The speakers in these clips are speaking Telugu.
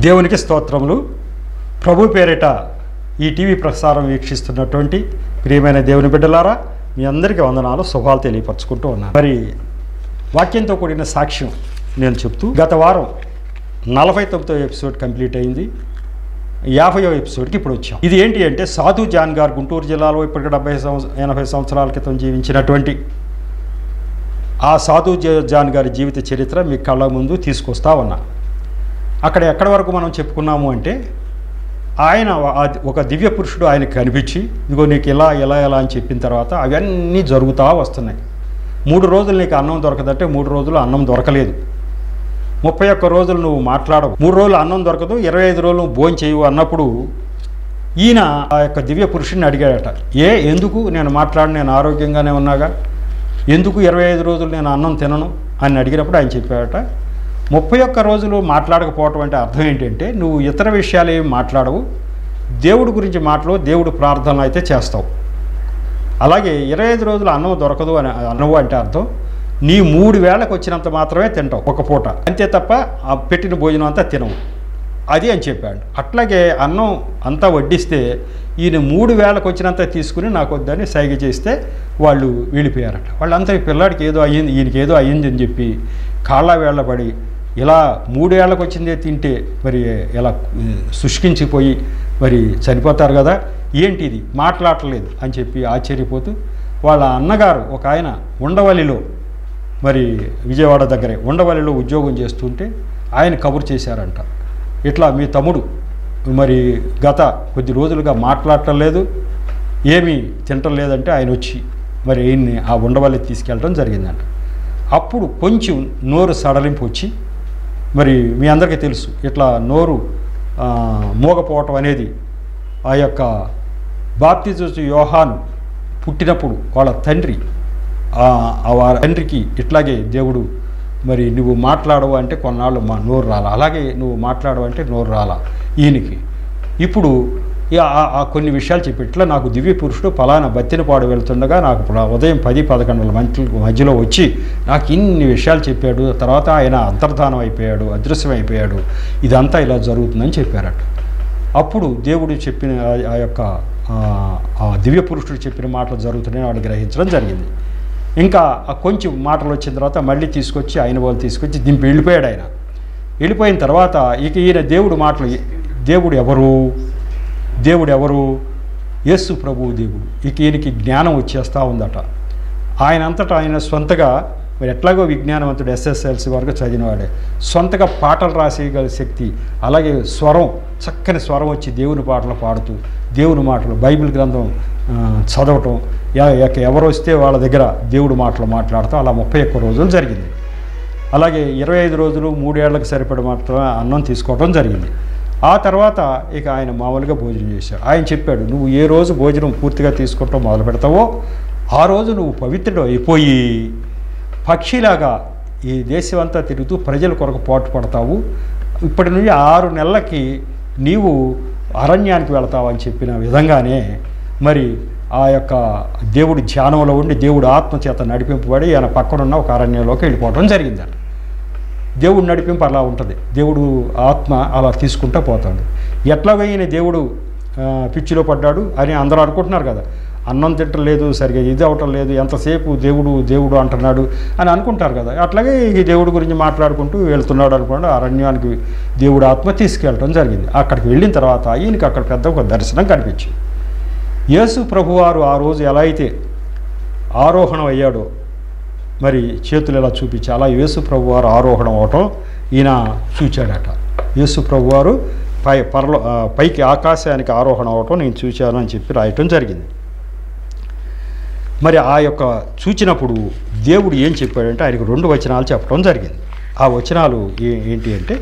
దేవునికి స్తోత్రములు. ప్రభు పేరిట ఈ టీవీ ప్రసారం వీక్షిస్తున్నటువంటి ప్రియమైన దేవుని బిడ్డలారా, మీ అందరికీ వందనాలు, శుభాలు తెలియపరచుకుంటూ ఉన్నాను. మరి వాక్యంతో కూడిన సాక్ష్యం నేను చెప్తూ, గత వారం 49వ ఎపిసోడ్ కంప్లీట్ అయింది. 50వ ఎపిసోడ్కి ఇప్పుడు వచ్చాం. ఇది ఏంటి అంటే, సాధు జాన్ గారు గుంటూరు జిల్లాలో ఇప్పటికి 80 సంవత్సరాల క్రితం జీవించినటువంటి ఆ సాధు జాన్ గారి జీవిత చరిత్ర మీ కళ్ళ ముందు తీసుకొస్తా ఉన్నా. అక్కడ ఎక్కడి వరకు మనం చెప్పుకున్నాము అంటే, ఆయన ఒక దివ్య పురుషుడు ఆయనకు కనిపించి, ఇదిగో నీకు ఇలా ఇలా ఇలా అని చెప్పిన తర్వాత అవన్నీ జరుగుతూ వస్తున్నాయి. 3 రోజులు నీకు అన్నం దొరకదంటే 3 రోజులు అన్నం దొరకలేదు. 31 రోజులు నువ్వు మాట్లాడవు, 3 రోజులు అన్నం దొరకదు, 25 రోజులు నువ్వు భోజనం చేయవు అన్నప్పుడు ఈయన ఆ యొక్క దివ్య పురుషుడిని అడిగాడట, ఎందుకు నేను నేను ఆరోగ్యంగానే ఉన్నాగా, ఎందుకు 25 రోజులు నేను అన్నం తినను అని అడిగినప్పుడు ఆయన చెప్పాడట, 31 రోజులు మాట్లాడకపోవటం అంటే అర్థం ఏంటంటే, నువ్వు ఇతర విషయాలు ఏమి మాట్లాడవు, దేవుడి గురించి మాట్లాడు, దేవుడు ప్రార్థనలు అయితే చేస్తావు. అలాగే 25 రోజులు అన్నం దొరకదు అని అన్నవు అంటే అర్థం, నీ 3 వేళకు వచ్చినంత మాత్రమే తింటావు, ఒక పూట అంతే, తప్ప ఆ పెట్టిన భోజనం అంతా తినవు, అది అని చెప్పాడు. అట్లాగే అన్నం అంతా వడ్డిస్తే ఈయన 3 వేళకు వచ్చినంత తీసుకుని నాకు వద్దని సైగ చేస్తే వాళ్ళు వెళ్ళిపోయారట. వాళ్ళంతా ఈ పిల్లాడికి ఏదో అయ్యింది, ఈయనకి ఏదో అయ్యింది అని చెప్పి కాళ్ళ వేళ్ళ పడి, ఇలా 3 ఏళ్ళకు వచ్చిందే తింటే మరి ఇలా శుష్కించిపోయి మరి చనిపోతారు కదా, ఏంటిది మాట్లాడలేదు అని చెప్పి ఆశ్చర్యపోతూ, వాళ్ళ అన్నగారు ఒక ఆయన ఉండవల్లిలో, మరి విజయవాడ దగ్గరే ఉండవల్లిలో ఉద్యోగం చేస్తుంటే ఆయన కబురు చేశారంట, ఇట్లా మీ తమ్ముడు మరి గత కొద్ది రోజులుగా మాట్లాడటం లేదు, ఏమీ తినటం లేదంటే ఆయన వచ్చి మరి ఆయన్ని ఆ ఉండవల్లి తీసుకెళ్ళడం జరిగిందంట. అప్పుడు కొంచెం నోరు సడలింపు వచ్చి, మరి మీ అందరికీ తెలుసు, ఇట్లా నోరు మోగపోవటం అనేది ఆ యొక్క బాప్తిజము యోహాను పుట్టినప్పుడు వాళ్ళ తండ్రి తండ్రికి ఇట్లాగే దేవుడు మరి నువ్వు మాట్లాడవు అంటే కొన్నాళ్ళు మా నోరు రాలా, అలాగే నువ్వు మాట్లాడవు అంటే నోరు రాలా ఈయనకి. ఇప్పుడు కొన్ని విషయాలు చెప్పి, ఇట్లా నాకు దివ్య పురుషుడు పలానా బత్తినపాడు వెళ్తుండగా నాకు ఉదయం 10-11 మధ్యలో వచ్చి నాకు ఇన్ని విషయాలు చెప్పాడు, తర్వాత ఆయన అంతర్ధానం అయిపోయాడు, అదృశ్యం అయిపోయాడు, ఇదంతా ఇలా జరుగుతుందని చెప్పారట. అప్పుడు దేవుడు చెప్పిన ఆ యొక్క దివ్య పురుషుడు చెప్పిన మాటలు జరుగుతున్నాయని వాడు గ్రహించడం జరిగింది. ఇంకా కొంచెం మాటలు వచ్చిన తర్వాత మళ్ళీ తీసుకొచ్చి ఆయన వాళ్ళు తీసుకొచ్చి దింపి వెళ్ళిపోయాడు. ఆయన వెళ్ళిపోయిన తర్వాత ఇక ఈయన దేవుడు మాటలు, దేవుడు ఎవరు యేసు ప్రభువు దేవుడు. ఇక ఈయనకి జ్ఞానం వచ్చేస్తూ ఉందట. ఆయన అంతటా ఆయన సొంతగా మరి ఎట్లాగో విజ్ఞానవంతుడు, SSLC వరకు చదివినవాడే, సొంతగా పాటలు రాసేయగల శక్తి, అలాగే స్వరం, చక్కని స్వరం వచ్చి దేవుని పాటలు పాడుతూ, దేవుని మాటలు, బైబిల్ గ్రంథం చదవటం, ఎవరు వస్తే వాళ్ళ దగ్గర దేవుడు మాటలు మాట్లాడతాం, అలా 31 రోజులు జరిగింది. అలాగే 25 రోజులు 3 ఏళ్లకు సరిపడి మాత్రమే అన్నం తీసుకోవడం జరిగింది. ఆ తర్వాత ఇక ఆయన మామూలుగా భోజనం చేశాడు. ఆయన చెప్పాడు, నువ్వు ఏ రోజు భోజనం పూర్తిగా తీసుకోవటం మొదలు పెడతావో ఆ రోజు నువ్వు పవిత్రుడు అయిపోయి పక్షిలాగా ఈ దేశం అంతా తిరుగుతూ ప్రజల కొరకు పోటు పడతావు, ఇప్పటి నుండి 6 నెలలకి నీవు అరణ్యానికి వెళతావు అని చెప్పిన విధంగానే మరి ఆ యొక్క దేవుడి ధ్యానంలో ఉండి దేవుడు ఆత్మ చేత నడిపింపబడి ఆయన పక్కనున్న ఒక అరణ్యంలోకి వెళ్ళిపోవడం జరిగిందంట. దేవుడు నడిపింపు అలా ఉంటుంది, దేవుడు ఆత్మ అలా తీసుకుంటూ పోతాడు. ఎట్లాగైనా దేవుడు పిచ్చిలో పడ్డాడు అని అందరూ అనుకుంటున్నారు కదా, అన్నం తింటం లేదు, సరిగా ఇది అవటం లేదు, ఎంతసేపు దేవుడు దేవుడు అంటున్నాడు అని అనుకుంటారు కదా. అట్లాగే ఈ దేవుడి గురించి మాట్లాడుకుంటూ వెళ్తున్నాడు అనుకోండి, అరణ్యానికి దేవుడు ఆత్మ తీసుకెళ్ళడం జరిగింది. అక్కడికి వెళ్ళిన తర్వాత ఈయనకి అక్కడ పెద్ద ఒక దర్శనం కనిపించింది. యేసు ప్రభువారు ఆ రోజు ఎలా అయితే ఆరోహణం అయ్యాడో, మరి చేతులు ఎలా చూపించి అలా యేసు ప్రభువారు ఆరోహణం అవటం ఈయన చూచాడట. యేసు ప్రభువారు పైకి ఆకాశానికి ఆరోహణం అవటం నేను చూశాను అని చెప్పి రాయటం జరిగింది. మరి ఆ యొక్క చూచినప్పుడు దేవుడు ఏం చెప్పాడంటే, ఆయనకు 2 వచనాలు చెప్పడం జరిగింది. ఆ వచనాలు ఏంటి అంటే,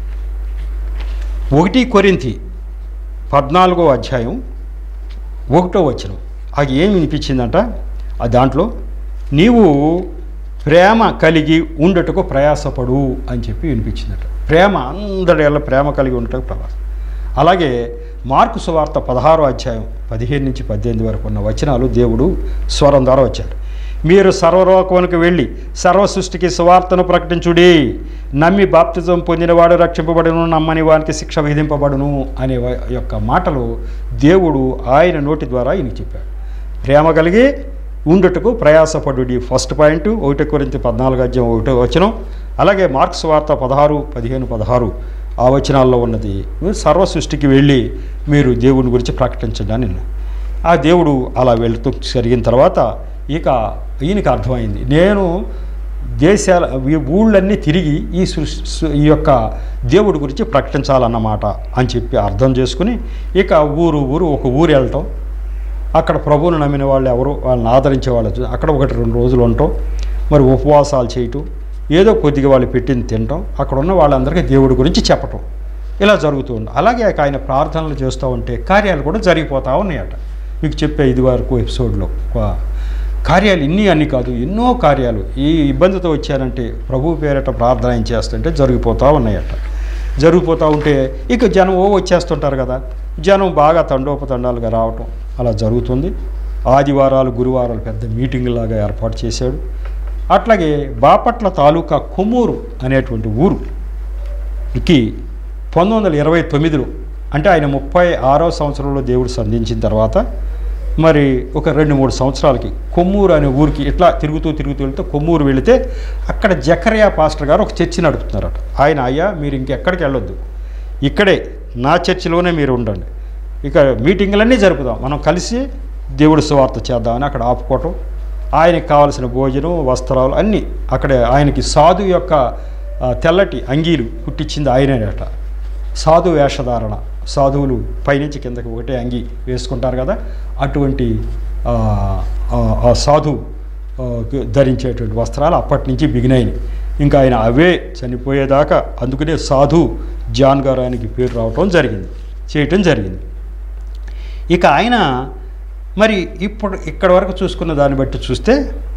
1 కొరింథీ 14వ అధ్యాయం 1వ వచనం. అది ఏమి వినిపించిందంట, ఆ దాంట్లో నీవు ప్రేమ కలిగి ఉండటకు ప్రయాసపడు అని చెప్పి వినిపించిందట. ప్రేమ, అందరి వల్ల ప్రేమ కలిగి ఉండటకు ప్రయాసం. అలాగే మార్కు సువార్త 16వ అధ్యాయం 15-18 వరకు ఉన్న వచనాలు దేవుడు స్వరం ద్వారా వచ్చాడు. మీరు సర్వలోకమునకు వెళ్ళి సర్వ సృష్టికి సువార్తను ప్రకటించుడి, నమ్మి బాప్తిజం పొందినవాడు రక్షింపబడును, నమ్మని వానికి శిక్ష విధింపబడును అనే యొక్క మాటలు దేవుడు ఆయన నోటి ద్వారా ఈయనకి చెప్పాడు. ప్రేమ కలిగి ఉండుటకు ప్రయాసపడుడి ఫస్ట్ పాయింట్ 1 కొరింథీ 14:1 అలాగే మార్క్స్ వార్త 16:15-16 ఆ వచనాల్లో ఉన్నది సర్వ సృష్టికి వెళ్ళి మీరు దేవుని గురించి ప్రకటించండి అని. ఆ దేవుడు అలా వెళుతూ జరిగిన తర్వాత ఇక ఈయనకి అర్థమైంది, నేను దేశాల ఊళ్ళన్నీ తిరిగి ఈ యొక్క దేవుడి గురించి ప్రకటించాలన్నమాట అని చెప్పి అర్థం చేసుకుని ఇక ఊరు ఒక ఊరు వెళ్ళటం, అక్కడ ప్రభువును నమ్మిన వాళ్ళు ఎవరు వాళ్ళని ఆదరించే వాళ్ళు అక్కడ 1-2 రోజులు ఉండటం, మరి ఉపవాసాలు చేయటం, ఏదో కొద్దిగా వాళ్ళు పెట్టింది తినటం, అక్కడ ఉన్న వాళ్ళందరికీ దేవుడి గురించి చెప్పటం, ఇలా జరుగుతుంది. అలాగే ఆయన ప్రార్థనలు చేస్తూ ఉంటే కార్యాలు కూడా జరిగిపోతూ ఉన్నాయట. మీకు చెప్పే ఇది వరకు ఎపిసోడ్లో కార్యాలు అన్నీ కాదు, ఎన్నో కార్యాలు ఈ ఇబ్బందితో వచ్చారంటే ప్రభు పేరట ప్రార్థన ఏం చేస్తుంటే జరిగిపోతూ ఉన్నాయట. జరిగిపోతూ ఉంటే ఇక జనం వచ్చేస్తుంటారు కదా, జనం బాగా తండోపతండాలుగా రావటం అలా జరుగుతుంది. ఆదివారాలు గురువారాలు పెద్ద మీటింగ్లాగా ఏర్పాటు చేశాడు. అట్లాగే బాపట్ల తాలూకా కొమ్మూరు అనేటువంటి ఊరుకి 1929లో అంటే ఆయన 36వ సంవత్సరంలో దేవుడు సంధించిన తర్వాత మరి ఒక 2-3 సంవత్సరాలకి కొమ్మూరు అనే ఊరికి ఇట్లా తిరుగుతూ వెళ్తే కొమ్మూరు వెళితే అక్కడ జకరియా పాస్టర్ గారు ఒక చర్చి నడుపుతున్నారట. ఆయన అయ్యా మీరు ఇంకెక్కడికి వెళ్ళొద్దు, ఇక్కడే నా చర్చిలోనే మీరు ఉండండి, ఇక మీటింగులన్నీ జరుపుదాం, మనం కలిసి దేవుడి సువార్త చేద్దామని అక్కడ ఆపుకోవటం, ఆయనకి కావాల్సిన భోజనం వస్త్రాలు అన్నీ అక్కడే. ఆయనకి సాధు యొక్క తెల్లటి అంగీలు కుట్టించింది ఆయనేనట. సాధు వేషధారణ, సాధువులు పైనుంచి కిందకి ఒకటే అంగి వేసుకుంటారు కదా, అటువంటి ఆ సాధు ధరించేటువంటి వస్త్రాలు అప్పటి నుంచి బిగినాయి. ఇంకా ఆయన అవే చనిపోయేదాకా అందుకనే సాధు జాన్ గారు ఆయనకి పేరు చేయటం జరిగింది. ఇక ఆయన మరి ఇప్పుడు ఇక్కడ వరకు చూసుకున్న దాన్ని బట్టి చూస్తే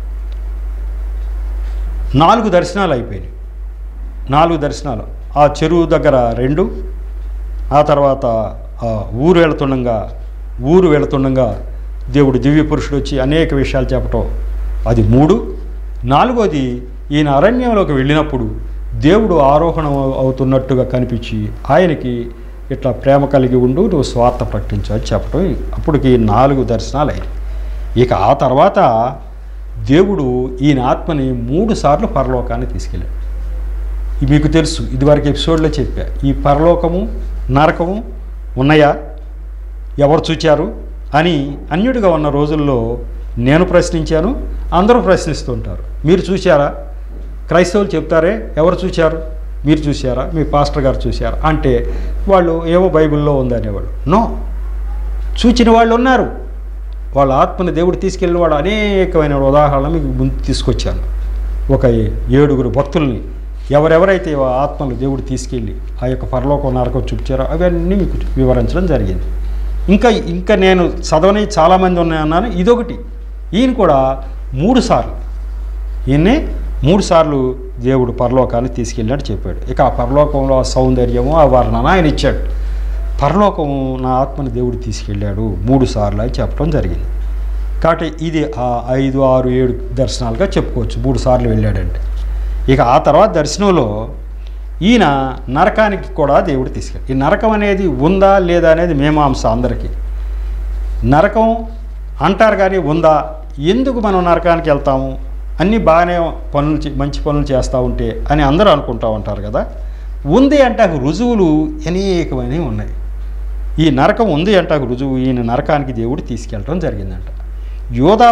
4 దర్శనాలు అయిపోయినాయి. 4 దర్శనాలు ఆ చెరువు దగ్గర 2, ఆ తర్వాత ఊరు వెళుతుండగా దేవుడు దివ్య పురుషుడు వచ్చి అనేక విషయాలు చెప్పటం అది 3. 4వది ఈయన అరణ్యంలోకి వెళ్ళినప్పుడు దేవుడు ఆరోహణం అవుతున్నట్టుగా కనిపించి ఆయనకి ఇట్లా ప్రేమ కలిగి ఉండు, నువ్వు స్వార్థ ప్రకటించని చెప్పడం. అప్పటికి 4 దర్శనాలు అయ్యాయి. ఇక ఆ తర్వాత దేవుడు ఈయన ఆత్మని 3 సార్లు పరలోకాన్ని తీసుకెళ్ళాడు. మీకు తెలుసు, ఇదివరకు ఎపిసోడ్లో చెప్పా, ఈ పరలోకము నరకము ఉన్నాయా, ఎవరు చూచారు అని అన్యుడిగా ఉన్న రోజుల్లో నేను ప్రశ్నించాను, అందరూ ప్రశ్నిస్తుంటారు. మీరు చూశారా? క్రైస్తవులు చెప్తారే ఎవరు చూశారు, మీరు చూశారా, మీ పాస్టర్ గారు చూశారా అంటే వాళ్ళు ఏవో బైబిల్లో ఉందనేవాళ్ళు. నో, చూచిన వాళ్ళు ఉన్నారు. వాళ్ళ ఆత్మని దేవుడు తీసుకెళ్ళిన వాడు అనేకమైన ఉదాహరణలు మీకు ముందు తీసుకొచ్చాను. ఒక 7 భక్తుల్ని ఎవరెవరైతే ఆత్మలు దేవుడు తీసుకెళ్ళి ఆ యొక్క పరలోకం నరకం చూపించారో అవన్నీ మీకు వివరించడం జరిగింది. ఇంకా నేను చదవని చాలామంది ఉన్నాయన్నాను, ఇదొకటి. ఈయన కూడా 3 సార్లు ఈయన్ని 3 సార్లు దేవుడు పరలోకాన్ని తీసుకెళ్ళినట్టు చెప్పాడు. ఇక ఆ పరలోకంలో ఆ సౌందర్యము ఆ వర్ణన ఆయన ఇచ్చాడు. పరలోకము నా ఆత్మని దేవుడు తీసుకెళ్ళాడు 3 సార్లు అని చెప్పడం జరిగింది. కాబట్టి ఇది 5, 6, 7 దర్శనాలుగా చెప్పుకోవచ్చు 3 సార్లు వెళ్ళాడంటే. ఇక ఆ తర్వాత దర్శనంలో ఈయన నరకానికి కూడా దేవుడు తీసుకెళ్ళాడు. ఈ నరకం అనేది ఉందా లేదా అనేది మీమాంస అందరికీ. నరకం అంటారు కానీ ఉందా, ఎందుకు మనం నరకానికి వెళ్తాము, అన్నీ బాగానే మంచి పనులు చేస్తూ ఉంటే అని అందరూ అనుకుంటూ ఉంటారు కదా. ఉంది అంటే రుజువులు అనేకమైనవి ఉన్నాయి. ఈ నరకం ఉంది అంటే రుజువు ఈయన నరకానికి దేవుడు తీసుకెళ్ళడం జరిగిందంట. యోధా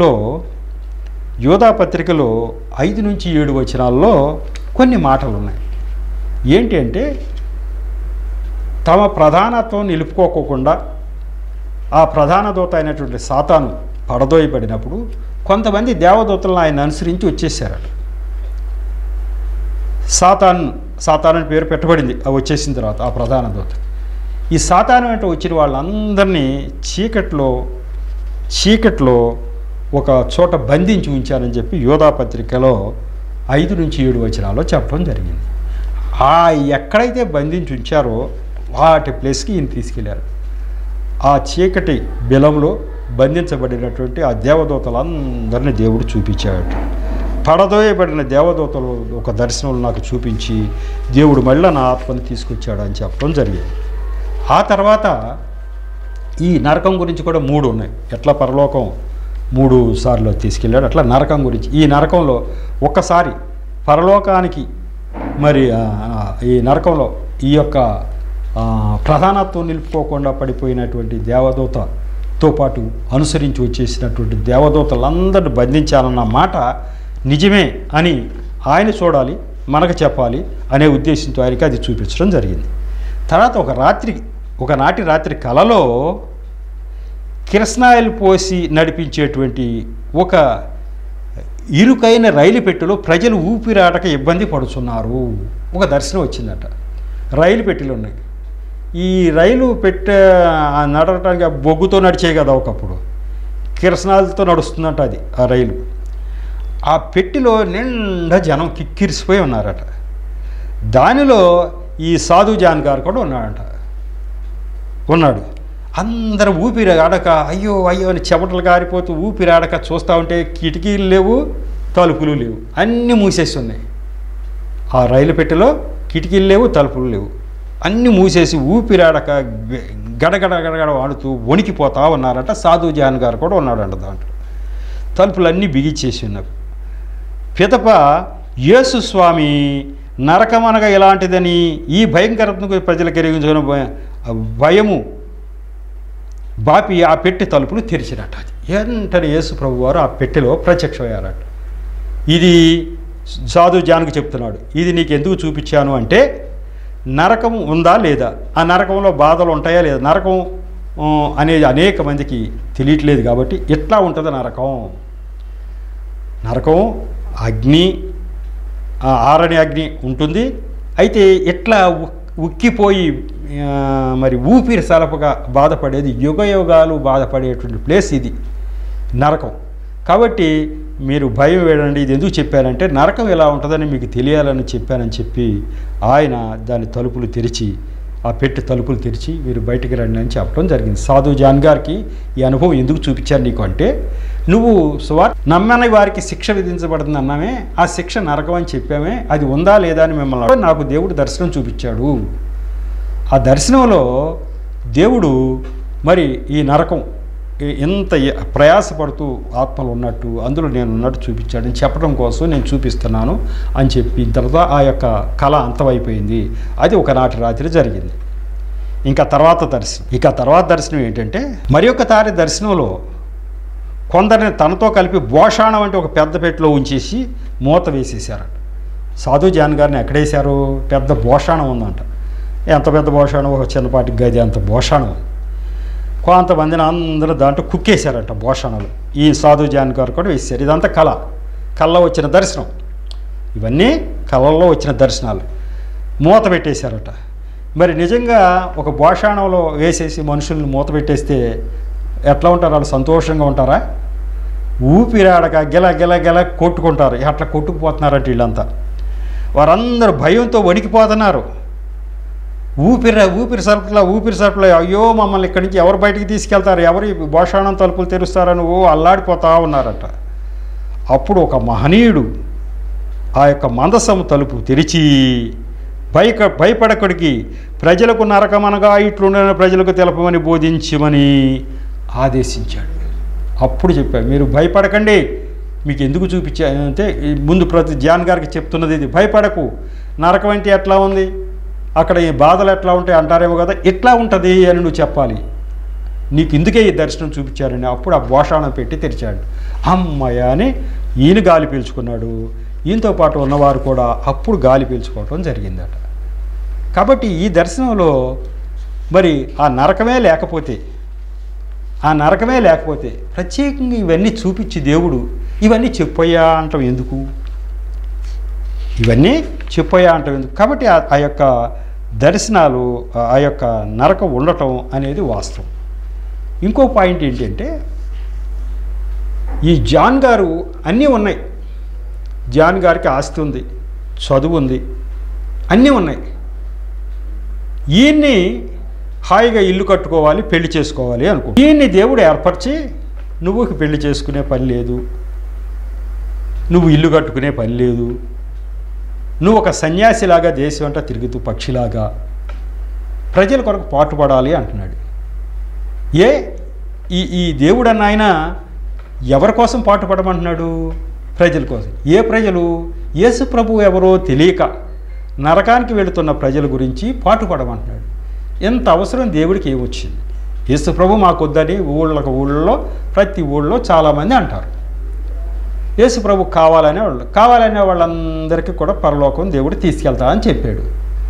పత్రికలో 5 నుంచి 7 వచనాల్లో కొన్ని మాటలు ఉన్నాయి. ఏంటి అంటే తమ ప్రధానత్వం నిలుపుకోకుండా ఆ ప్రధాన దూత అయినటువంటి సాతాను పడదోయబడినప్పుడు కొంతమంది దేవదూతలను ఆయన అనుసరించి వచ్చేసారట. సాతాను పేరు పెట్టబడింది ఆ వచ్చేసిన తర్వాత ఆ ప్రధాన దూత. ఈ సాతాను వెంట వచ్చిన వాళ్ళందరినీ చీకట్లో ఒక చోట బంధించి ఉంచారని చెప్పి యోధా పత్రికలో 5 నుంచి 7 వచనాల్లో చెప్పడం జరిగింది. ఎక్కడైతే బంధించి ఉంచారో వాటి ప్లేస్కి ఈయన తీసుకెళ్లారు. ఆ చీకటి బిలంలో బంధించబడినటువంటి ఆ దేవదూతలందరినీ దేవుడు చూపించాడు. పడదోయబడిన దేవదూతలు ఒక దర్శనం నాకు చూపించి దేవుడు మళ్ళీ నా ఆత్మను తీసుకొచ్చాడు అని చెప్పడం జరిగింది. ఆ తర్వాత ఈ నరకం గురించి కూడా 3 ఉన్నాయి. ఎట్లా పరలోకం 3 సార్లు తీసుకెళ్ళాడు, అట్లా నరకం గురించి. ఈ నరకంలో ఒక్కసారి పరలోకానికి మరి ఈ నరకంలో ఈ యొక్క ప్రధానత్వం నిలుపుకోకుండా పడిపోయినటువంటి దేవదూతతో పాటు అనుసరించి వచ్చేసినటువంటి దేవదూతలందరిని బంధించాలన్న మాట నిజమే అని ఆయన చూడాలి, మనకు చెప్పాలి అనే ఉద్దేశంతో ఆయనకి అది చూపించడం జరిగింది. తర్వాత ఒకనాటి రాత్రి కలలో కిరసనాయిల్ పోసి నడిపించేటువంటి ఒక ఇరుకైన రైలు పెట్టెలో ప్రజలు ఊపిరాడక ఇబ్బంది పడుతున్నారు. ఒక దర్శనం వచ్చిందట. రైలు పెట్టెలు ఉన్నాయి. ఈ రైలు పెట్టె నడవటానికి బొగ్గుతో నడిచే కదా ఒకప్పుడు, కిరసనాయిల్తో నడుస్తుందంట అది ఆ రైలు. ఆ పెట్టెలో నిండా జనం కిక్కిరిసిపోయి ఉన్నారట. దానిలో ఈ సాధు జాన్ గారు కూడా ఉన్నాడు. అందరూ ఊపిరాడక అయ్యో అయ్యో అని చెమటలు కారిపోతూ ఊపిరాడక చూస్తూ ఉంటే కిటికీలు లేవు, తలుపులు లేవు, అన్నీ మూసేసి ఉన్నాయి. ఆ రైలు పెట్టెలో కిటికీలు లేవు, తలుపులు లేవు, అన్నీ మూసేసి ఊపిరాడక గడగడ గడగడ వాడుతూ వణికిపోతూ ఉన్నారట. సాధు జాన్ గారు కూడా ఉన్నాడంట. దాంట్లో తలుపులన్నీ బిగించేసి ఉన్నారు. పిదప యేసు స్వామి నరకమనగా ఇలాంటిదని ఈ భయంకరతను ప్రజలకు ఎరిగించుకున్న భయము బాపి ఆ పెట్టె తలుపులు తెరిచినట్టు. అది వెంటనే యేసు ప్రభు వారు ఆ పెట్టెలో ప్రత్యక్షమయ్యారట. ఇది సాధు జాన్కు చెప్తున్నాడు. ఇది నీకు ఎందుకు చూపించాను అంటే నరకం ఉందా లేదా, ఆ నరకంలో బాధలు ఉంటాయా లేదా, నరకం అనేది అనేక మందికి తెలియట్లేదు కాబట్టి ఎట్లా ఉంటుంది నరకం అగ్ని, ఆరని అగ్ని ఉంటుంది. అయితే ఎట్లా ఉక్కిపోయి మరి ఊపిరి సలపగా బాధపడేది, యుగయుగాలు బాధపడేటువంటి ప్లేస్ ఇది నరకం. కాబట్టి మీరు భయం వేడండి. ఇది ఎందుకు చెప్పారంటే నరకం ఎలా ఉంటుందని మీకు తెలియాలని చెప్పానని చెప్పి ఆయన దాని తలుపులు తెరిచి, ఆ పెట్టి తలుపులు తెరిచి మీరు బయటికి రండి అని చెప్పడం జరిగింది. సాధు జాన్ గారికి ఈ అనుభవం ఎందుకు చూపించాను నీకు అంటే, నువ్వు నమ్మని వారికి శిక్ష విధించబడుతుంది అన్నామే, ఆ శిక్ష నరకం అని చెప్పామే, అది ఉందా లేదా అని మిమ్మల్ని నాకు దేవుడు దర్శనం చూపించాడు. ఆ దర్శనంలో దేవుడు మరి ఈ నరకం ఎంత ప్రయాసపడుతూ ఆత్మలు ఉన్నట్టు, అందులో నేను ఉన్నట్టు చూపించాడని చెప్పడం కోసం నేను చూపిస్తున్నాను అని చెప్పి తర్వాత ఆ యొక్క కళ అంతమైపోయింది. అది ఒకనాటి రాత్రి జరిగింది. ఇంకా తర్వాత దర్శనం ఏంటంటే, మరి ఒకసారి దర్శనంలో కొందరిని తనతో కలిపి భోషాణం అంటే ఒక పెద్ద పెట్టెలో ఉంచేసి మూత వేసేసారట. సాధు జాన్ గారిని ఎక్కడేశారు? పెద్ద భోషాణం ఉందంట. ఎంత పెద్ద భోషాణం, ఒక చిన్నపాటి గది అంత భోషాణం. కొంతమందిని అందరూ దాంట్లో కుక్కేశారట భోషణలు. ఈ సాధు జాన్ గారు కూడా వేశారు. ఇదంతా కళ్ళలో వచ్చిన దర్శనం. ఇవన్నీ కళల్లో వచ్చిన దర్శనాలు. మూత పెట్టేశారట. మరి నిజంగా ఒక భోషాణంలో వేసేసి మనుషుల్ని మూత పెట్టేస్తే ఎట్లా ఉంటారు? వాళ్ళు సంతోషంగా ఉంటారా? ఊపిరాడక గెల కొట్టుకుంటారు. అట్లా కొట్టుకుపోతున్నారంట వీళ్ళంతా. వారందరూ భయంతో వణికిపోతున్నారు. ఊపిరి సరుకుల అయ్యో మమ్మల్ని ఇక్కడి నుంచి ఎవరు బయటికి తీసుకెళ్తారు, ఎవరు భోషాణం తలుపులు తెరుస్తారని అల్లాడిపోతా ఉన్నారట. అప్పుడు ఒక మహనీయుడు ఆ యొక్క మందసం తలుపు తెరిచి భయపడకుడికి ప్రజలకు నరకమనగా ఇట్లుండని ప్రజలకు తెలపమని బోధించమని ఆదేశించాడు. అప్పుడు చెప్పాడు, మీరు భయపడకండి, మీకు ఎందుకు చూపించానంటే ముందు ప్రతి జాన్ గారికి చెప్తున్నది ఇది, భయపడకు, నరకం అంటే ఎట్లా ఉంది, అక్కడ ఈ బాధలు ఎట్లా ఉంటాయి అంటారేమో కదా, ఎట్లా ఉంటుంది అని నువ్వు చెప్పాలి, నీకు ఇందుకే ఈ దర్శనం చూపించారని. అప్పుడు ఆ భోషాణం పెట్టి తెరిచాడు. అమ్మయ్య అని ఈయన గాలి పీల్చుకున్నాడు. ఈయనతో పాటు ఉన్నవారు కూడా అప్పుడు గాలి పీల్చుకోవటం జరిగిందట. కాబట్టి ఈ దర్శనంలో మరి ఆ నరకమే లేకపోతే ప్రత్యేకంగా ఇవన్నీ చూపించి దేవుడు ఇవన్నీ చెప్పయ్యా అంటాం ఎందుకు? కాబట్టి ఆ యొక్క దర్శనాలు, ఆ యొక్క నరకం ఉండటం అనేది వాస్తవం. ఇంకో పాయింట్ ఏంటంటే, ఈ జాన్ గారు అన్నీ ఉన్నాయి. జాన్ గారికి ఆస్తి ఉంది, చదువు ఉంది, అన్నీ ఉన్నాయి. ఈయన్ని హాయిగా ఇల్లు కట్టుకోవాలి, పెళ్లి చేసుకోవాలి ఈయన్ని దేవుడు ఏర్పరిచి నువ్వు పెళ్లి చేసుకునే పని లేదు, నువ్వు ఇల్లు కట్టుకునే పని లేదు, నువ్వు ఒక సన్యాసిలాగా దేశం అంతా తిరుగుతూ పక్షిలాగా ప్రజల కొరకు పాటుపడాలి అంటున్నాడు. ఈ దేవుడు అన్న ఆయన ఎవరి కోసం పాటుపడమంటున్నాడు? ప్రజల కోసం. ఏ ప్రజలు? యేసు ప్రభు ఎవరో తెలియక నరకానికి వెళుతున్న ప్రజల గురించి పాటుపడమంటున్నాడు. ఎంత అవసరం దేవుడికి ఏమొచ్చింది? యేసు ప్రభు మాకొద్దని ఊళ్ళో ప్రతి ఊళ్ళో చాలామంది అంటారు. యేసు ప్రభు కావాలనే వాళ్ళందరికీ కూడా పరలోకం దేవుడు తీసుకెళ్తా అని చెప్పాడు.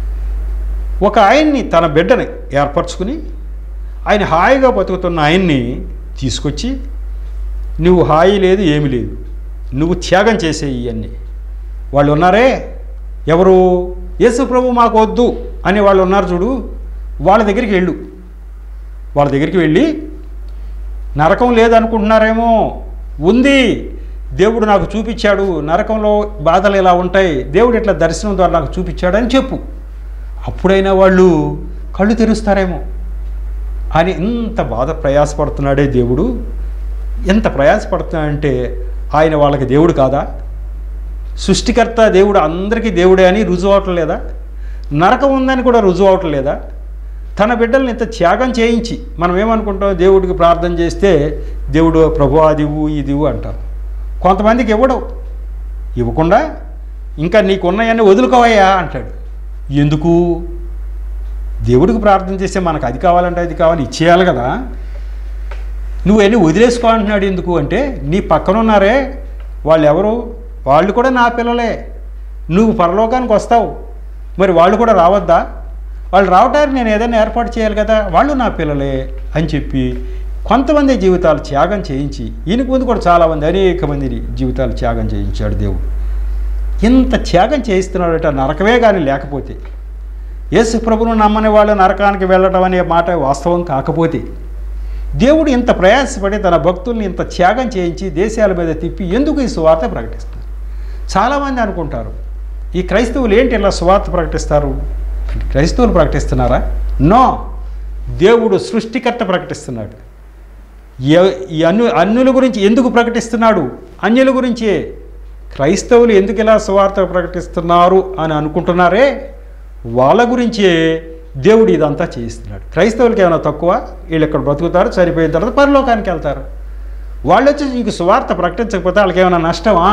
ఒక ఆయన్ని, తన బిడ్డని ఏర్పరచుకుని ఆయన హాయిగా బతుకుతున్న ఆయన్ని తీసుకొచ్చి, నువ్వు హాయి లేదు ఏమి లేదు, నువ్వు త్యాగం చేసేయి ఇవన్నీ. వాళ్ళు ఉన్నారే, ఎవరు? యేసు ప్రభు మాకు వద్దు అని వాళ్ళు ఉన్నారు చూడు, వాళ్ళ దగ్గరికి వెళ్ళు. వాళ్ళ దగ్గరికి వెళ్ళి, నరకం లేదనుకుంటున్నారేమో, ఉంది, దేవుడు నాకు చూపించాడు, నరకంలో బాధలు ఇలా ఉంటాయి, దేవుడు ఇట్లా దర్శనం ద్వారా నాకు చూపించాడు అని చెప్పు. అప్పుడైనా వాళ్ళు కళ్ళు తెరుస్తారేమో అని ఇంత బాధ ప్రయాసపడుతున్నాడే దేవుడు. ఎంత ప్రయాసపడుతున్నాడంటే ఆయన వాళ్ళకి దేవుడు కాదా? సృష్టికర్త దేవుడు అందరికీ దేవుడే అని రుజువు అవటం లేదా? నరకం ఉందని కూడా రుజువు అవటం లేదా? తన బిడ్డల్ని ఇంత త్యాగం చేయించి, మనం ఏమనుకుంటాం, దేవుడికి ప్రార్థన చేస్తే దేవుడు ప్రభువా దివు ఇదివు అంటాం. కొంతమందికి ఇవ్వకుండా ఇంకా నీకున్నాయని వదులుకోవయ్యా అంటాడు. ఎందుకు? దేవుడికి ప్రార్థన చేస్తే మనకు అది కావాలంటే అది కావాలి, ఇచ్చేయాలి కదా. నువ్వు అన్నీ వదిలేసుకో అంటున్నాడు. ఎందుకు అంటే, నీ పక్కన ఉన్నారే వాళ్ళు ఎవరు? వాళ్ళు కూడా నా పిల్లలే. నువ్వు పరలోకానికి వస్తావు, మరి వాళ్ళు కూడా రావద్దా? వాళ్ళు రావడానికి నేను ఏదైనా ఏర్పాటు చేయాలి కదా, వాళ్ళు నా పిల్లలే అని చెప్పి కొంతమంది జీవితాలు త్యాగం చేయించి, ఈయనకు ముందు కూడా చాలామంది అనేక మంది జీవితాలు త్యాగం చేయించాడు దేవుడు. ఇంత త్యాగం చేయిస్తున్నాడట. నరకమే కానీ లేకపోతే, యేసు ప్రభువును నమ్మని వాళ్ళు నరకానికి వెళ్ళడం అనే మాట వాస్తవం కాకపోతే, దేవుడు ఇంత ప్రయాసపడి తన భక్తుల్ని ఇంత త్యాగం చేయించి దేశాల మీద తిప్పి ఎందుకు ఈ సువార్త ప్రకటిస్తారు? చాలామంది అనుకుంటారు, ఈ క్రైస్తవులు ఏంటి ఇలా సువార్త ప్రకటిస్తారు? క్రైస్తవులు ప్రకటిస్తున్నారా? నో, దేవుడు సృష్టికర్త ప్రకటిస్తున్నాడు. ఈ అన్యుల గురించి ఎందుకు ప్రకటిస్తున్నాడు? అన్యుల గురించే. క్రైస్తవులు ఎందుకు ఇలా సువార్త ప్రకటిస్తున్నారు అని అనుకుంటున్నారే, వాళ్ళ గురించే దేవుడు ఇదంతా చేయిస్తున్నాడు. క్రైస్తవులకి ఏమైనా తక్కువ? వీళ్ళు ఇక్కడ బ్రతుకుతారు, చనిపోయిన తర్వాత పరలోకానికి వెళ్తారు. వాళ్ళు వచ్చి నీకు సువార్త ప్రకటించకపోతే వాళ్ళకి ఏమైనా నష్టమా?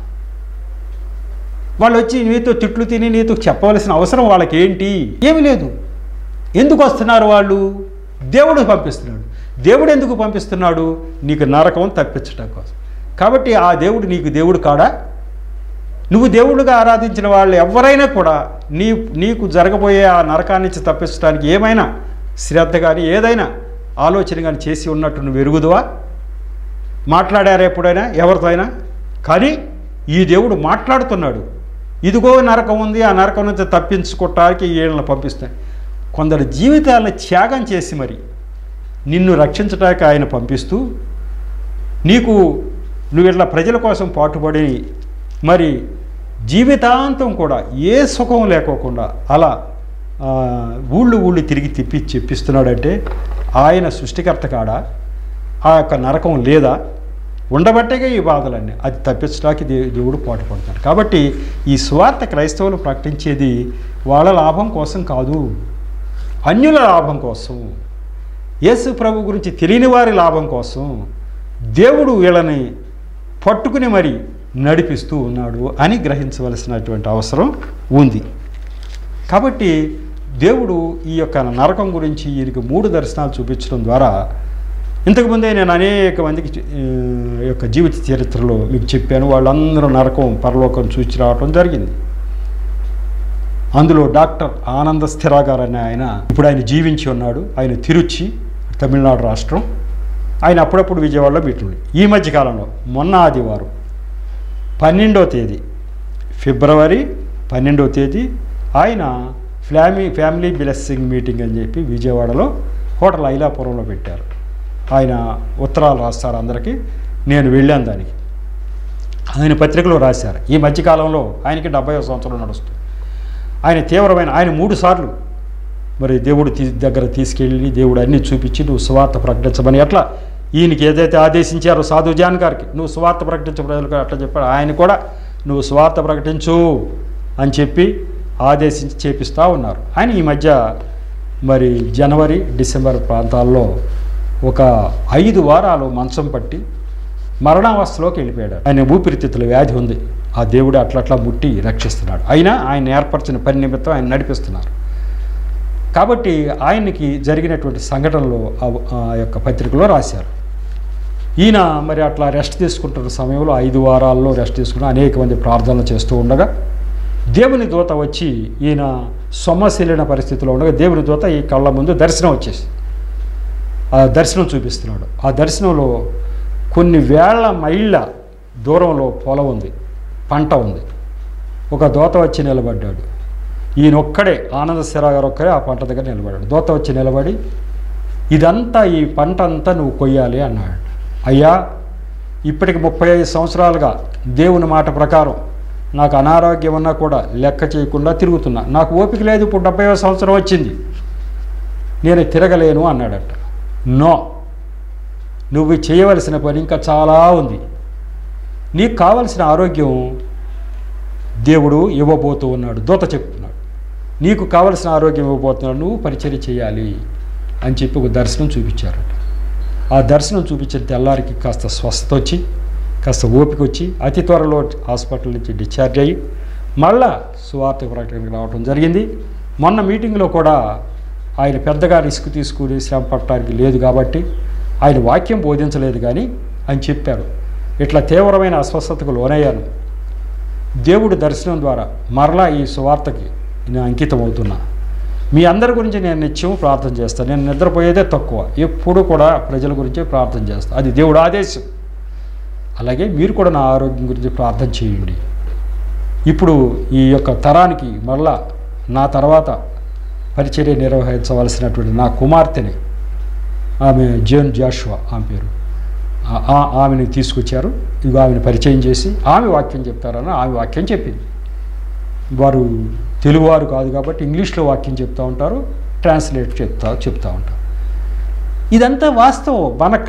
వాళ్ళు వచ్చి నీతో తిట్లు తిని నీతో చెప్పవలసిన అవసరం వాళ్ళకి ఏంటి? ఏమీ లేదు. ఎందుకు వస్తున్నారు వాళ్ళు? దేవుడు పంపిస్తున్నాడు. దేవుడు ఎందుకు పంపిస్తున్నాడు? నీకు నరకం తప్పించడం కోసం. కాబట్టి ఆ దేవుడు నీకు దేవుడు కాడా? నువ్వు దేవుడుగా ఆరాధించిన వాళ్ళు ఎవరైనా కూడా నీకు జరగబోయే ఆ నరకాన్ని నుంచి తప్పించడానికి ఏమైనా శ్రద్ధ కానీ ఏదైనా ఆలోచన కానీ చేసి ఉన్నట్టు నువ్వు ఎరుగుదువా? మాట్లాడారు ఎప్పుడైనా ఎవరితో అయినా? కానీ ఈ దేవుడు మాట్లాడుతున్నాడు. ఇదిగో నరకం ఉంది, ఆ నరకం నుంచి తప్పించుకోవటానికి వీళ్ళని పంపిస్తాయి. కొందరు జీవితాలను త్యాగం చేసి మరి నిన్ను రక్షించడానికి ఆయన పంపిస్తూ, నువ్వు ఇట్లా ప్రజల కోసం పాటుపడి మరి జీవితాంతం కూడా ఏ సుఖం లేకోకుండా అలా ఊళ్ళు తిరిగి చెప్పిస్తున్నాడంటే ఆయన సృష్టికర్త కాడా? ఆ యొక్క నరకం లేదా? ఉండబట్టేగా ఈ బాధలన్నీ. అది తప్పించడానికి దేవుడు పాటుపడుతున్నాడు. కాబట్టి ఈ సువార్త క్రైస్తవులు ప్రకటించేది వాళ్ళ లాభం కోసం కాదు, అన్యుల లాభం కోసం, యేసు ప్రభు గురించి తెలియని వారి లాభం కోసం దేవుడు వీళ్ళని పట్టుకుని మరి నడిపిస్తూ ఉన్నాడు అని గ్రహించవలసినటువంటి అవసరం ఉంది. కాబట్టి దేవుడు ఈ యొక్క నరకం గురించి ఈయనకి 3 దర్శనాలు చూపించడం ద్వారా, ఇంతకుముందే నేను అనేక మందికి యొక్క జీవిత చరిత్రలో మీకు చెప్పాను, వాళ్ళందరూ నరకం పరలోకం చూచి రావటం జరిగింది. అందులో డాక్టర్ ఆనంద స్థిరా గారు అనే ఆయన, ఇప్పుడు ఆయన జీవించి ఉన్నాడు. ఆయన తిరుచి, తమిళనాడు రాష్ట్రం. ఆయన అప్పుడప్పుడు విజయవాడలో మీటింగ్. ఈ మధ్యకాలంలో మొన్న ఆదివారం 12వ తేదీ ఫిబ్రవరి 12వ తేదీ ఆయన ఫ్యామిలీ బ్లెస్సింగ్ మీటింగ్ అని చెప్పి విజయవాడలో హోటల్ ఐలాపురంలో పెట్టారు. ఆయన ఉత్తరాలు రాస్తారు అందరికీ. నేను వెళ్ళాను దానికి. ఆయన పత్రికలో రాశారు. ఈ మధ్యకాలంలో ఆయనకి 70వ సంవత్సరం నడుస్తుంది. ఆయన తీవ్రమైన, ఆయన 3 సార్లు మరి దేవుడు దగ్గర తీసుకెళ్ళి దేవుడు అన్నీ చూపించి నువ్వు సువార్త ప్రకటించమని ఎట్లా ఈయనకి ఏదైతే ఆదేశించారో సాధు జాన్ గారికి, నువ్వు సువార్త ప్రకటించు ప్రజలకు అట్లా చెప్పాడు, ఆయన కూడా నువ్వు సువార్త ప్రకటించు అని చెప్పి ఆదేశించి చేపిస్తూ ఉన్నారు. ఆయన ఈ మధ్య మరి జనవరి డిసెంబర్ ప్రాంతాల్లో ఒక 5 వారాలు మంచం పట్టి మరణావస్థలోకి వెళ్ళిపోయాడు. ఆయన ఊపిరితిత్తుల వ్యాధి ఉంది. ఆ దేవుడు అట్లట్లా ముట్టి రక్షిస్తున్నాడు. అయినా ఆయన ఏర్పరిచిన పని నిమిత్తం ఆయన నడిపిస్తున్నారు. కాబట్టి ఆయనకి జరిగినటువంటి సంఘటనలు ఆ యొక్క పత్రికలో రాశారు. ఈయన మరి అట్లా రెస్ట్ తీసుకుంటున్న సమయంలో 5 వారాల్లో రెస్ట్ తీసుకుని అనేక మంది ప్రార్థనలు చేస్తూ ఉండగా దేవుని దూత వచ్చి, ఈయన సొమ్మశీలిన పరిస్థితిలో ఉండగా దేవుని దూత ఈ కళ్ళ ముందు దర్శనం వచ్చేసి ఆ దర్శనం చూపిస్తున్నాడు. ఆ దర్శనంలో కొన్ని వేల మైళ్ళ దూరంలో పొలం ఉంది, పంట ఉంది. ఒక దూత వచ్చి నిలబడ్డాడు. ఈయన ఒక్కడే, ఆనంద సిరా గారు ఒక్కడే ఆ పంట దగ్గర నిలబడ్డాడు. దూత వచ్చి నిలబడి, ఇదంతా ఈ పంట అంతా నువ్వు కొయ్యాలి అన్నాడు. అయ్యా, ఇప్పటికి 35 సంవత్సరాలుగా దేవుని మాట ప్రకారం నాకు అనారోగ్యం ఉన్నా కూడా లెక్క చేయకుండా తిరుగుతున్నా. నాకు ఓపిక లేదు, ఇప్పుడు 70వ సంవత్సరం వచ్చింది, నేను తిరగలేను అన్నాడట. నో, నువ్వు చేయవలసిన పని ఇంకా చాలా ఉంది. నీకు కావలసిన ఆరోగ్యం దేవుడు ఇవ్వబోతూ ఉన్నాడు. దూత చెప్తున్నాడు, నీకు కావలసిన ఆరోగ్యం ఇవ్వబోతున్నాడు, నువ్వు పరిచర్య చేయాలి అని చెప్పి ఒక దర్శనం చూపించారట. ఆ దర్శనం చూపించిన తెల్లారికి కాస్త స్వస్థత వచ్చి, కాస్త ఓపిక వచ్చి, అతి త్వరలో హాస్పిటల్ నుంచి డిశ్చార్జ్ అయ్యి మళ్ళా సువార్త ప్రకటనకు రావడం జరిగింది. మొన్న మీటింగ్లో కూడా ఆయన పెద్దగా రిస్క్ తీసుకుని శ్రమ పడటానికి లేదు కాబట్టి ఆయన వాక్యం బోధించలేదు, కానీ ఆయన చెప్పారు, ఇట్లా తీవ్రమైన అస్వస్థతకు లోనయ్యాను, దేవుడి దర్శనం ద్వారా మరలా ఈ సువార్తకి నేను అంకితం అవుతున్నా, మీ అందరి గురించి నేను నిత్యం ప్రార్థన చేస్తాను, నేను నిద్రపోయేదే తక్కువ, ఎప్పుడు కూడా ప్రజల గురించే ప్రార్థన చేస్తాను, అది దేవుడు ఆదేశం, అలాగే మీరు కూడా నా ఆరోగ్యం గురించి ప్రార్థన చేయండి. ఇప్పుడు ఈ యొక్క తరానికి మరలా నా తర్వాత పరిచర్య నిర్వహించవలసినటువంటి నా కుమార్తెని, ఆమె జోన్ జాషువా ఆమె పేరు, ఆమెను తీసుకొచ్చారు. ఇదిగో ఆమెను పరిచయం చేసి ఆమె వాక్యం చెప్తారని ఆమె వాక్యం చెప్పింది. వారు తెలుగువారు కాదు కాబట్టి ఇంగ్లీష్లో వాక్యం చెప్తూ ఉంటారు, ట్రాన్స్లేట్ చెప్తూ ఉంటారు. ఇదంతా వాస్తవం.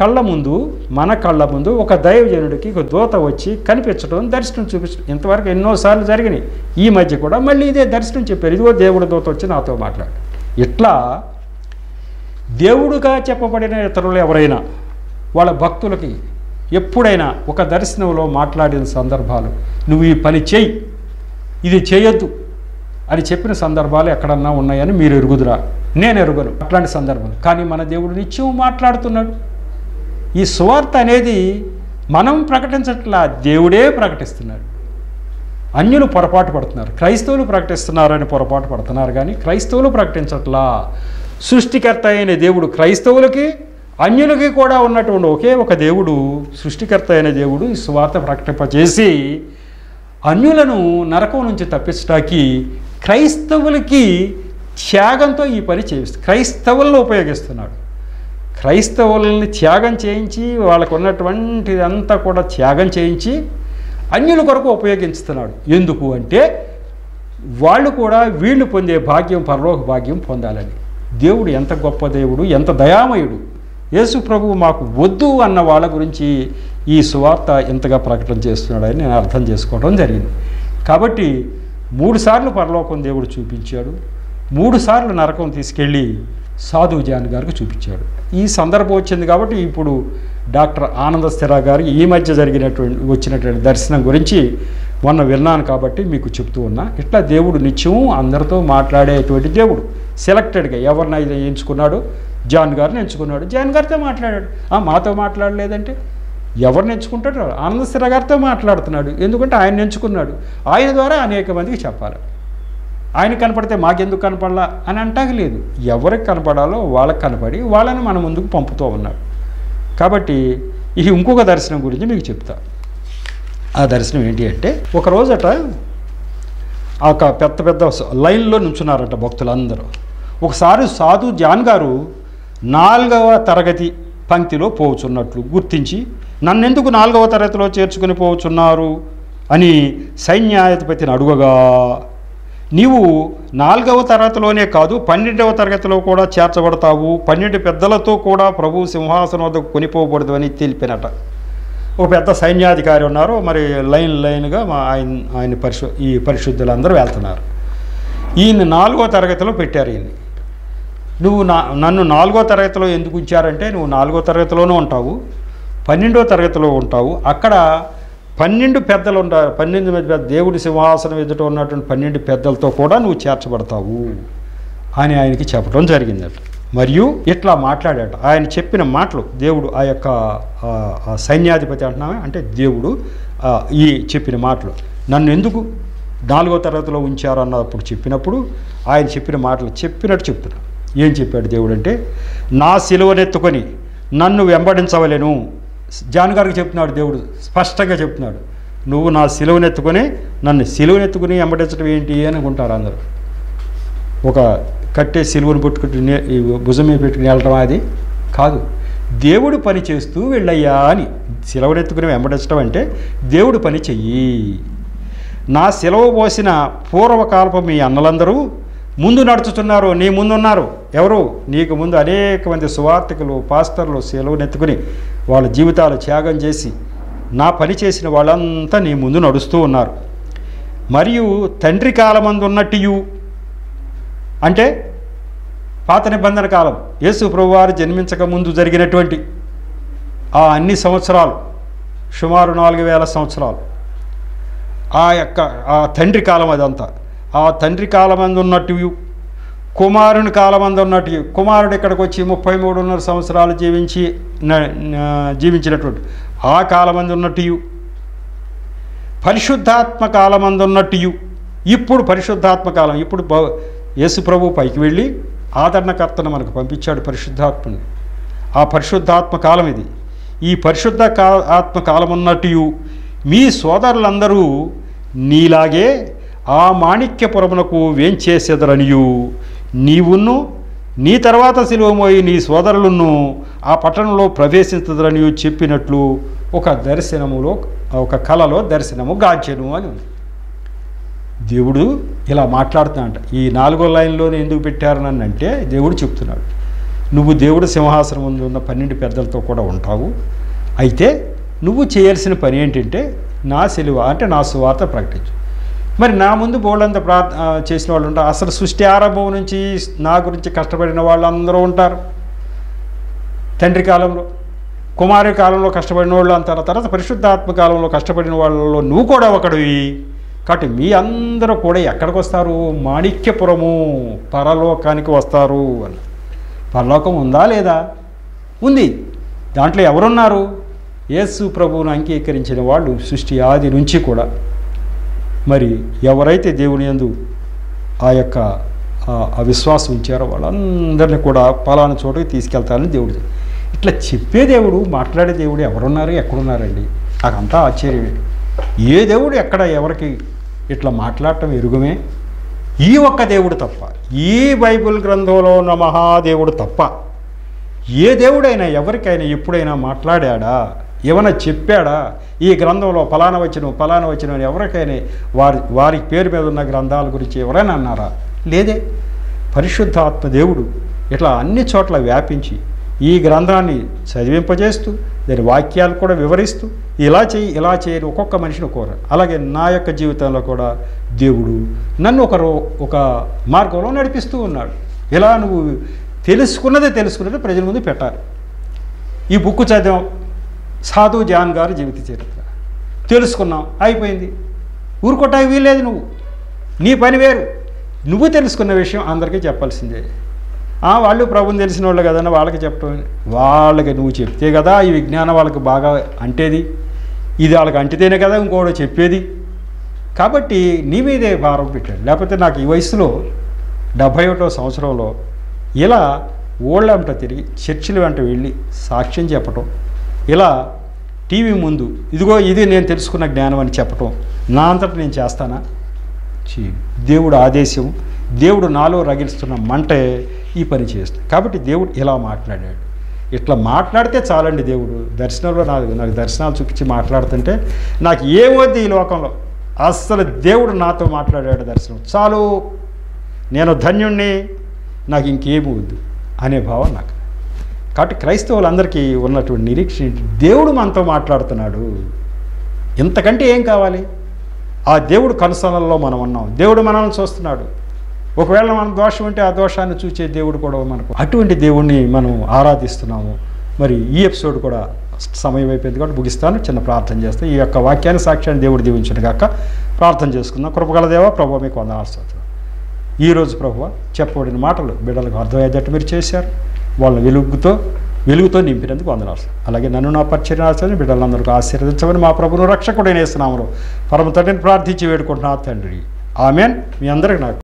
మన కళ్ళ ముందు ఒక దైవజనుడికి ఒక దూత వచ్చి కనిపించడం, దర్శనం చూపించడం ఇంతవరకు ఎన్నోసార్లు జరిగినాయి. ఈ మధ్య కూడా మళ్ళీ ఇదే దర్శనం చెప్పారు, ఇదిగో దేవుడి దూత వచ్చి నాతో మాట్లాడు. ఇట్లా దేవుడుగా చెప్పబడిన ఇతరులు ఎవరైనా వాళ్ళ భక్తులకి ఎప్పుడైనా ఒక దర్శనంలో మాట్లాడిన సందర్భాలు, నువ్వు ఈ పని చేయి, ఇది చేయొద్దు అని చెప్పిన సందర్భాలు ఎక్కడన్నా ఉన్నాయని మీరు ఎరుగుదురా? నేను ఎరుగను అట్లాంటి సందర్భం. కానీ మన దేవుడు నిత్యం మాట్లాడుతున్నాడు. ఈ సువార్త అనేది మనం ప్రకటించట్లా, దేవుడే ప్రకటిస్తున్నాడు. అన్యులు పొరపాటు పడుతున్నారు, క్రైస్తవులు ప్రకటిస్తున్నారని పొరపాటు పడుతున్నారు, కానీ క్రైస్తవులు ప్రకటించట్లా. సృష్టికర్త అయిన దేవుడు క్రైస్తవులకి అన్యులకి కూడా ఉన్నటువంటి ఒకే ఒక దేవుడు, సృష్టికర్త అయిన దేవుడు ఈ సువార్త ప్రకటింపజేసి అన్యులను నరకం నుంచి తప్పించడానికి క్రైస్తవులకి త్యాగంతో ఈ పని చేయిస్తుంది, క్రైస్తవులను ఉపయోగిస్తున్నాడు. క్రైస్తవులని త్యాగం చేయించి వాళ్ళకు ఉన్నటువంటిదంతా కూడా త్యాగం చేయించి అన్యుల కొరకు ఉపయోగిస్తున్నాడు. ఎందుకు అంటే వాళ్ళు కూడా వీళ్ళు పొందే భాగ్యం, పరలోక భాగ్యం పొందాలని. దేవుడు ఎంత గొప్ప దేవుడు, ఎంత దయామయుడు. యేసు ప్రభువు మాకు వద్దు అన్న వాళ్ళ గురించి ఈ సువార్త ఎంతగా ప్రకటన చేస్తున్నాడని నేను అర్థం చేసుకోవడం జరిగింది. కాబట్టి 3 సార్లు పరలోకం దేవుడు చూపించాడు, 3 సార్లు నరకం తీసుకెళ్ళి సాధు జాన్ గారికి చూపించాడు. ఈ సందర్భం వచ్చింది కాబట్టి ఇప్పుడు డాక్టర్ ఆనంద స్థిరా గారు ఈ మధ్య వచ్చినటువంటి దర్శనం గురించి మొన్న విన్నాను కాబట్టి మీకు చెప్తూ ఉన్నా. ఇట్లా దేవుడు నిత్యం అందరితో మాట్లాడేటువంటి దేవుడు. సెలెక్టెడ్గా ఎవరినైతే ఎంచుకున్నాడు, జాన్ గారిని ఎంచుకున్నాడు, జాన్ గారితో మాట్లాడాడు. మాతో మాట్లాడలేదంటే ఎవరిని ఎంచుకుంటాడు? ఆనంద స్థిరా గారితో మాట్లాడుతున్నాడు, ఎందుకంటే ఆయన ఎంచుకున్నాడు. ఆయన ద్వారా అనేక మందికి చెప్పాలి. ఆయన కనపడితే మాకెందుకు కనపడాలా అని అంటాక లేదు, ఎవరికి కనపడాలో వాళ్ళకి కనపడి వాళ్ళని మన ముందుకు పంపుతూ ఉన్నాడు. కాబట్టి ఈ ఇంకొక దర్శనం గురించి మీకు చెప్తా. ఆ దర్శనం ఏంటి అంటే, ఒకరోజట ఒక పెద్ద లైన్లో నుంచున్నారట భక్తులందరూ. ఒకసారి సాధు జాన్ గారు 4వ తరగతి పంక్తిలో పోవచ్చున్నట్లు గుర్తించి, నన్నెందుకు 4వ తరగతిలో చేర్చుకుని పోవచ్చున్నారు అని సైన్యాధిపతిని అడుగగా, నీవు 4వ తరగతిలోనే కాదు 12వ తరగతిలో కూడా చేర్చబడతావు, 12 పెద్దలతో కూడా ప్రభు సింహాసనం వద్దకు కొనిపోబడదు అని తెలిపినట. ఒక పెద్ద సైన్యాధికారి ఉన్నారు, మరి లైన్గా ఆయన ఈ పరిశుద్ధులందరూ వెళ్తున్నారు. ఈయన 4వ తరగతిలో పెట్టారు. ఈయన్ని నువ్వు నన్ను 4వ తరగతిలో ఎందుకు ఉంచారంటే, నువ్వు 4వ తరగతిలోనూ ఉంటావు, 12వ తరగతిలో ఉంటావు, అక్కడ 12 పెద్దలు ఉంటారు, 12 పెద్ద దేవుడి సింహాసనం ఎదుట ఉన్నటువంటి 12 పెద్దలతో కూడా నువ్వు చేర్చబడతావు అని ఆయనకి చెప్పడం జరిగిందట. మరియు ఇట్లా మాట్లాడాట. ఆయన చెప్పిన మాటలు దేవుడు ఆ యొక్క సైన్యాధిపతి అంటున్నామే, అంటే దేవుడు ఈ చెప్పిన మాటలు నన్ను ఎందుకు 4వ తరగతిలో ఉంచారు అన్నప్పుడు చెప్పినప్పుడు ఆయన చెప్పిన మాటలు చెప్పినట్టు చెప్తున్నాడు. ఏం చెప్పాడు దేవుడు అంటే, నా సిలువనెత్తుకొని నన్ను వెంబడించవలెను. జాన్ గారికి చెప్తున్నాడు దేవుడు, స్పష్టంగా చెప్తున్నాడు, నువ్వు నా సిలువనెత్తుకొని నన్ను సిలువనెత్తుకుని వెంబడించడం ఏంటి అని అనుకుంటారు అందరూ. ఒక కట్టే సిలువను పెట్టుకుని భుజం మీద పెట్టుకుని వెళ్ళటం అది కాదు, దేవుడు పని చేస్తూ వెళ్ళయ్యా అని. సిలువనెత్తుకుని వెంబడించడం అంటే దేవుడు పని చెయ్యి. నా సిలువ పోసిన పూర్వకాలపు మీ అన్నలందరూ ముందు నడుచుతున్నారు, నీ ముందున్నారు. ఎవరు? నీకు ముందు అనేక మంది సువార్తికులు, పాస్టర్లు సిలువనెత్తుకుని వాళ్ళ జీవితాలు త్యాగం చేసి నా పని చేసిన వాళ్ళంతా నీ ముందు నడుస్తూ ఉన్నారు. మరియు తండ్రి కాలమందు ఉన్నట్టు, అంటే పాత నిబంధన కాలం, యేసు ప్రభువారు జన్మించక ముందు జరిగినటువంటి ఆ అన్ని సంవత్సరాలు, సుమారు 4000 సంవత్సరాలు, ఆ తండ్రి కాలం అదంతా. ఆ తండ్రి కాలమందు ఉన్నట్టు, కుమారుని కాలమందు ఉన్నట్టు, కుమారుడు ఇక్కడికి వచ్చి 33.5 సంవత్సరాలు జీవించినటువంటి ఆ కాలమందు ఉన్నట్టు, పరిశుద్ధాత్మ కాలమందు ఉన్నట్టు. ఇప్పుడు పరిశుద్ధాత్మ కాలం, ఇప్పుడు యేసు ప్రభు పైకి వెళ్ళి ఆదరణకర్తను మనకు పంపించాడు పరిశుద్ధాత్మని. ఆ పరిశుద్ధాత్మ కాలం ఇది. ఈ ఆత్మ కాలం ఉన్నట్టు మీ సోదరులందరూ నీలాగే ఆ మాణిక్యపురమునకు వేంచేసేదరనియు, నీవును నీ తర్వాత సిలువ మోయి నీ సోదరులను ఆ పట్టణంలో ప్రవేశించదరని చెప్పినట్లు ఒక దర్శనములో, ఒక కళలో దర్శనము గాంచెను అని ఉంది. దేవుడు ఇలా మాట్లాడుతున్నాడంట. ఈ 4వ లైన్లోనే ఎందుకు పెట్టారు నన్ను అంటే, దేవుడు చెప్తున్నాడు, నువ్వు దేవుడు సింహాసనం ముందు ఉన్న 12 పెద్దలతో కూడా ఉంటావు. అయితే నువ్వు చేయాల్సిన పని ఏంటంటే, నా సిలువ అంటే నా సువార్త ప్రకటించు. మరి నా ముందు బోళ్ళంత చేసిన వాళ్ళు ఉంటారు. అసలు సృష్టి ఆరంభం నుంచి నా గురించి కష్టపడిన వాళ్ళందరూ ఉంటారు. తండ్రి కాలంలో, కుమారి కాలంలో కష్టపడిన వాళ్ళు అంటారు. తర్వాత పరిశుద్ధాత్మ కాలంలో కష్టపడిన వాళ్ళలో నువ్వు కూడా ఒకడివి. కాబట్టి మీ అందరూ కూడా ఎక్కడికి వస్తారు? మాణిక్యపురము, పరలోకానికి వస్తారు అని. పరలోకం ఉందా లేదా? ఉంది. దాంట్లో ఎవరున్నారు? యేసు ప్రభువును అంగీకరించిన వాళ్ళు సృష్టి ఆది నుంచి కూడా. మరి ఎవరైతే దేవుని యందు ఆ యొక్క అవిశ్వాసం ఉంచారో వాళ్ళందరినీ కూడా పలానా చోటుకి తీసుకెళ్తారని దేవుడు. ఇట్లా చెప్పే దేవుడు, మాట్లాడే దేవుడు ఎవరున్నారు, ఎక్కడున్నారండి? నాకంతా ఆశ్చర్యమే. ఏ దేవుడు ఎక్కడ ఎవరికి ఇట్లా మాట్లాడటం ఎరుగమే? ఈ ఒక్క దేవుడు తప్ప, ఈ బైబిల్ గ్రంథంలో ఉన్న మహాదేవుడు తప్ప ఏ దేవుడైనా ఎవరికైనా ఎప్పుడైనా మాట్లాడాడా? ఏమైనా చెప్పాడా? ఈ గ్రంథంలో ఫలానా వచ్చిన అని ఎవరికైనా వారి పేరు మీద ఉన్న గ్రంథాల గురించి ఎవరైనా అన్నారా? లేదే. పరిశుద్ధాత్మ దేవుడు ఇట్లా అన్ని చోట్ల వ్యాపించి ఈ గ్రంథాన్ని చదివింపజేస్తూ దాని వాక్యాలు కూడా వివరిస్తూ ఇలా చేయని ఒక్కొక్క మనిషిని కోరాడు. అలాగే నా యొక్క జీవితంలో కూడా దేవుడు నన్ను ఒక మార్గంలో నడిపిస్తూ ఉన్నాడు. ఇలా నువ్వు తెలుసుకున్నదే ప్రజల ముందు పెట్టాలి. ఈ బుక్ చదివాం, సాధు జాన్ గారు జీవిత చరిత్ర తెలుసుకున్నాం, అయిపోయింది. ఊరుకోటానికి వీల్లేదు. నీ పని వేరు. నువ్వు తెలుసుకున్న విషయం అందరికీ చెప్పాల్సిందే. వాళ్ళు ప్రభుని తెలిసిన వాళ్ళు కదన్నా వాళ్ళకి చెప్పడం, వాళ్ళకి నువ్వు చెప్తే కదా ఈ విజ్ఞానం వాళ్ళకి బాగా అంటేది, ఇది వాళ్ళకి అంటితేనే కదా ఇంకోటి చెప్పేది. కాబట్టి నీ మీదే భారం పెట్టాడు. లేకపోతే నాకు ఈ వయసులో 71వ సంవత్సరంలో ఇలా ఓళ్ళంట తిరిగి చర్చిల వెంట వెళ్ళి సాక్ష్యం చెప్పటం, ఇలా టీవీ ముందు ఇదిగో ఇది నేను తెలుసుకున్న జ్ఞానం అని చెప్పటం నా అంతటా నేను చేస్తానా? దేవుడు ఆదేశం, దేవుడు నాలో రగిలిస్తున్న మంటే ఈ పని చేస్తాడు. కాబట్టి దేవుడు ఇలా మాట్లాడాడు. ఇట్లా మాట్లాడితే చాలండి. దేవుడు దర్శనంలో నాకు దర్శనాలు చూపించి మాట్లాడుతుంటే నాకు ఏమొద్దు ఈ లోకంలో, అస్సలు దేవుడు నాతో మాట్లాడాడు దర్శనం, చాలు నేను ధన్యుణ్ణి, నాకు ఇంకేమీ వద్దు అనే భావం నాకు. కాబట్టి క్రైస్తవులందరికీ ఉన్నటువంటి నిరీక్షణ ఏంటి? దేవుడు మనతో మాట్లాడుతున్నాడు, ఇంతకంటే ఏం కావాలి? ఆ దేవుడు కనుసనల్లో మనం ఉన్నాం, దేవుడు మనల్ని చూస్తున్నాడు. ఒకవేళ మన దోషం ఉంటే ఆ దోషాన్ని చూసే దేవుడు కూడా మనకు, అటువంటి దేవుణ్ణి మనం ఆరాధిస్తున్నాము. మరి ఈ ఎపిసోడ్ కూడా సమయం అయిపోయింది కాబట్టి ముగిస్తాను. చిన్న ప్రార్థన చేస్తే ఈ యొక్క వాక్యాన్ని సాక్ష్యాన్ని దేవుడు దీవించును గాక. ప్రార్థన చేసుకుందాం. కృపగల దేవా, ప్రభువా మీకు వందనాలు. ఈరోజు ప్రభువా చెప్పబడిన మాటలు బిడ్డలకు అర్థమయ్యేటట్టు మీరు చేశారు. వాళ్ళని వెలుగుతో నింపినందుకు వందనాలు. అలాగే నన్ను నా పరిచర్య ఆచరణ బిడ్డలందరికీ ఆశీర్వదించమని మా ప్రభువును రక్షకుడైన యేసు నామములో పరమ తండ్రిని ప్రార్థించి వేడుకుంటున్నా తండ్రి. ఆమెన్. మీ అందరికీ నాకు